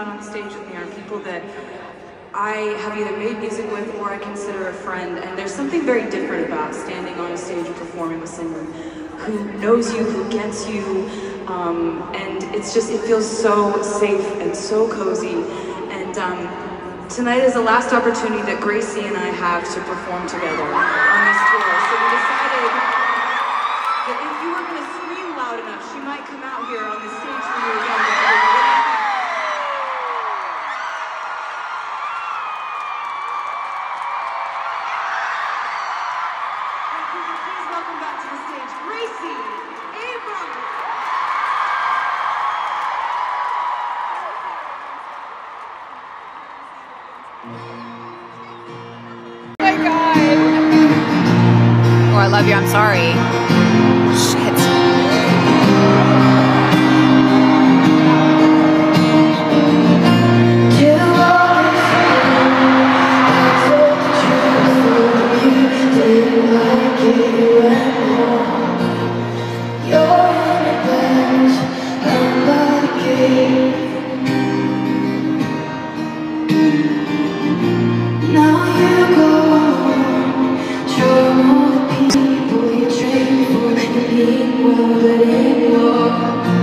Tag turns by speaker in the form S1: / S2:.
S1: about on the stage with me are people that I have either made music with or I consider a friend, and there's something very different about standing on a stage and performing with someone who knows you, who gets you, and it feels so safe and so cozy. And tonight is the last opportunity that Gracie and I have to perform together on this tour. So we decided that if you were going to scream loud enough, she might come out here on the stage for you again. Please welcome back to the stage, Gracie Abrams.
S2: Oh my God. Oh, I love you. I'm sorry. Shit.
S3: But anymore.